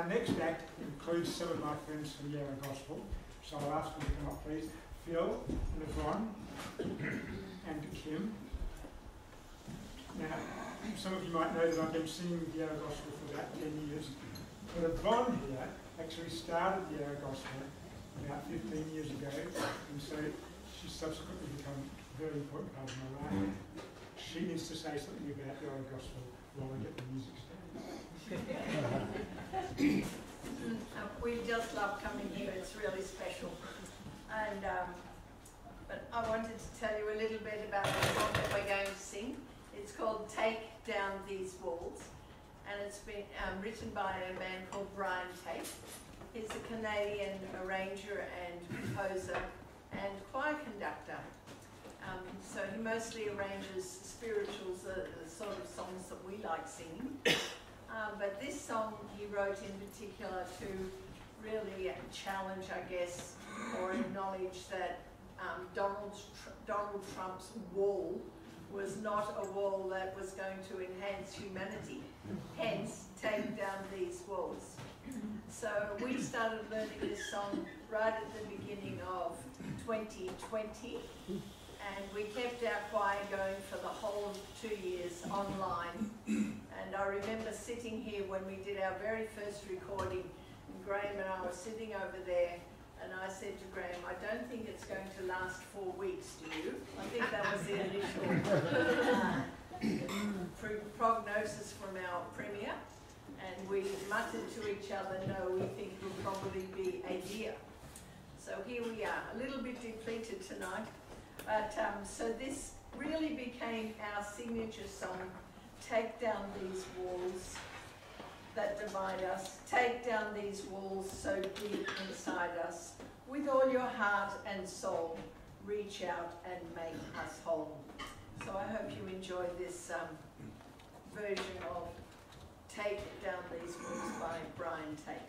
Our next act includes some of my friends from Yarra Gospel, so I'll ask them to come up, please. Phil, Lebron, and Kim. Now, some of you might know that I've been singing the Yarra Gospel for about 10 years. But Lebron here actually started the Yarra Gospel about 15 years ago, and so she's subsequently become a very important part of my life. She needs to say something about the Yarra Gospel while we get the music started. We just love coming here, it's really special. And but I wanted to tell you a little bit about the song that we're going to sing. It's called Take Down These Walls, and it's been written by a man called Brian Tate. He's a Canadian arranger and composer and choir conductor. So he mostly arranges spirituals, the sort of songs that we like singing. But this song he wrote in particular to really challenge, I guess, or acknowledge that Donald Trump's wall was not a wall that was going to enhance humanity. Hence, take down these walls. So we started learning this song right at the beginning of 2020, and we kept our choir going for the whole 2 years online. And I remember sitting here when we did our very first recording, and Graham and I were sitting over there, and I said to Graham, I don't think it's going to last 4 weeks, do you? I think that was the initial prognosis from our premier. And we muttered to each other, no, we think it will probably be a year. So here we are, a little bit depleted tonight. But so this really became our signature song, Take Down These Walls that divide us. Take down these walls so deep inside us. With all your heart and soul, reach out and make us whole. So I hope you enjoy this version of Take Down These Walls by Brian Tate.